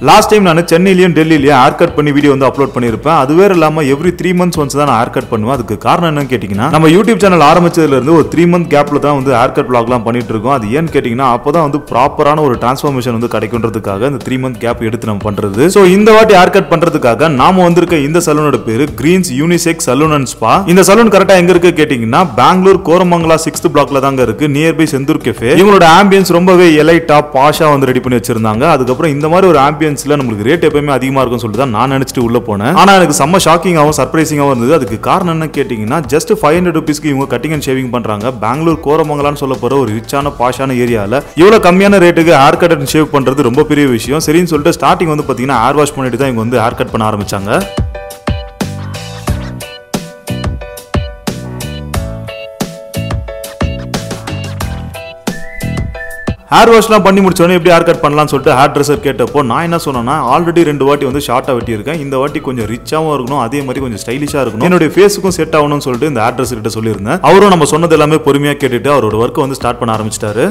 Last time நான் சென்னையிலயும் டெல்லியிலயும் ஹேர் கட் பண்ணி வீடியோ வந்து அப்லோட் பண்ணிருப்பேன். அது வேற இல்லாம எவ்ரி 3 months ஒன்ஸ் தான் நான் ஹேர் கட் பண்ணுவேன். அதுக்கு காரணம் என்னன்னு கேட்டீங்கன்னா நம்ம யூடியூப் சேனல் ஆரம்பிச்சதுல இருந்து ஒரு 3 month கேப்ல தான் வந்து ஹேர் கட் vlogலாம் பண்ணிட்டு இருக்கோம். அது ஏன்னு கேட்டீங்கன்னா அப்பதான் வந்து ப்ராப்பரான ஒரு டிரான்ஸ்ஃபர்மேஷன் வந்து கிடைக்கும்ன்றதுக்காக இந்த 3 month கேப் எடுத்து நம்ம பண்றது. சோ இந்த வாட்டி ஹேர் கட் பண்றதுக்காக நாம வந்திருக்க இந்த சலூனோட பேரு greens unisex salon and spa. இந்த சலூன் கரெக்டா எங்க இருக்கு கேட்டீங்கன்னா பெங்களூர் கோரமங்கலா 6th பிளாக்ல தாங்க இருக்கு, நியர்பை செந்தூர் கெஃபே. இவங்களோட ஆம்பியன்ஸ் ரொம்பவே எலைட்டா பாஷா வந்து ரெடி பண்ணி வச்சிருந்தாங்க. அதுக்கப்புறம் இந்த மாதிரி ஒரு ஆம்பியன்ஸ்ல நமக்கு ரேட் எப்பவுமே அதிகமா இருக்கும்னு சொல்லிட்டு தான் நான் நினைச்சிட்டு உள்ள போனேன். ஆனா எனக்கு செம்ம ஷாக்கிங்காவும் சர்ப்ரைசிங்காவும் இருந்தது. அதுக்கு காரணம் என்ன கேட்டீங்கன்னா ஜஸ்ட் 500 rupeesக்கு இவங்க கட்டிங் அண்ட் ஷேவிங் பண்றாங்க. பெங்களூர் கோரமங்கலான்னு சொல்ல போற ஒரு ரிச்சான பாஷான ஏரியால இவ்வளவு கம்மியான ரேட்டுக்கு ஹேர் கட் அண்ட் ஷேவ் பண்றது ரொம்ப பெரிய விஷயம். சரின்னு சொல்லிட்டு ஸ்டார்டிங் வந்து பாத்தீங்கன்னா ஹேர் வாஷ் பண்ணிட்டு தான் இவங்க வந்து ஹேர் கட் பண்ண ஆரம்பிச்சாங்க. ஹேர் வாஷ்லாம் பண்ணி முடிச்சோடனே எப்படி ஹேர் கட் பண்ணலாம்னு சொல்லிட்டு ஹேர் ட்ரெஸ்ஸர் கேட்டப்போ நான் என்ன சொன்னேன்னா ஆல்ரெடி 2 வாட்டி வந்து ஷார்ட்டா வெட்டியிருக்கேன், இந்த வாட்டி கொஞ்சம் ரிச்சாவும் இருக்கணும், அதே மாதிரி கொஞ்சம் ஸ்டைலிஷா இருக்கணும், என்னுடைய ஃபேஸுக்கும் செட் ஆகணும்னு சொல்லிட்டு இந்த ஹேர் ட்ரெஸ்ஸர் கிட்ட சொல்லியிருந்தேன். அவரும் நம்ம சொன்னது எல்லாமே பொறுமையா கேட்டுட்டு அவரோட ஒர்க்கை வந்து ஸ்டார்ட் பண்ண ஆரம்பிச்சிட்டாரு.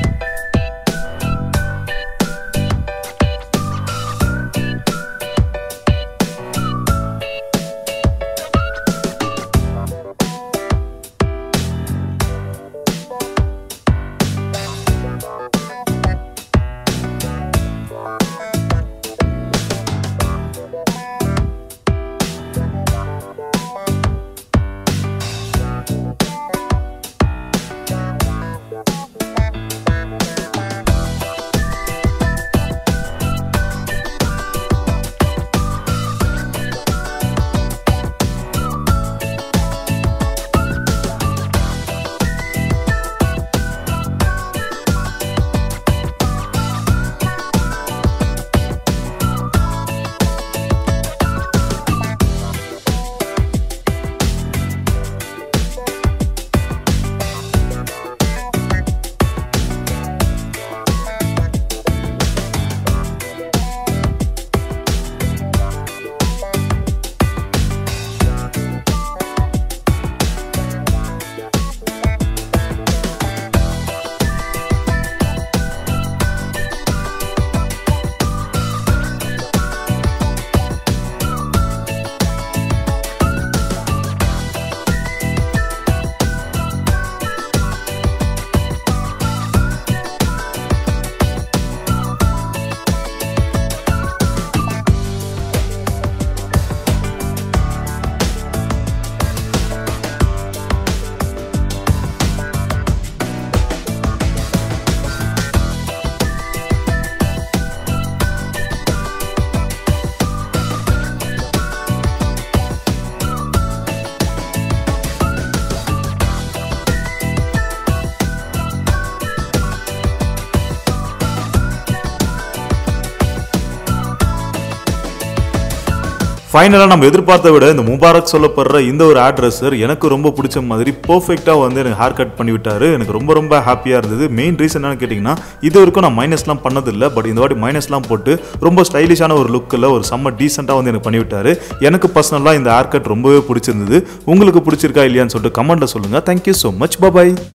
ஃபைனலா நம்ம எதிர்பார்த்த விட இந்த முபாரக் சொல்லப்படுற இந்த ஒரு ஹேர் ட்ரெஸ்ஸர் எனக்கு ரொம்ப பிடிச்ச மாதிரி பெர்ஃபெக்ட்டா வந்து எனக்கு ஹேர் கட் பண்ணி விட்டாரு. எனக்கு ரொம்ப ரொம்ப ஹாப்பியா இருந்தது. மெயின் ரீசன் என்னன்னு கேட்டீங்கன்னா இது வரைக்கும் நான் மைனஸ்லாம் பண்ணதில்லை, பட் இந்த வாட்டி மைனஸ்லாம் போட்டு ரொம்ப ஸ்டைலிஷான ஒரு லுக்கில் ஒரு செம்ம டீசெண்டாக வந்து எனக்கு பண்ணிவிட்டாரு. எனக்கு பர்சனலாக இந்த ஹேர் கட் ரொம்பவே பிடிச்சிருந்தது. உங்களுக்கு பிடிச்சிருக்கா இல்லையான்னு சொல்லிட்டு கமெண்ட்ல சொல்லுங்க. தேங்க்யூ ஸோ மச், பாய்.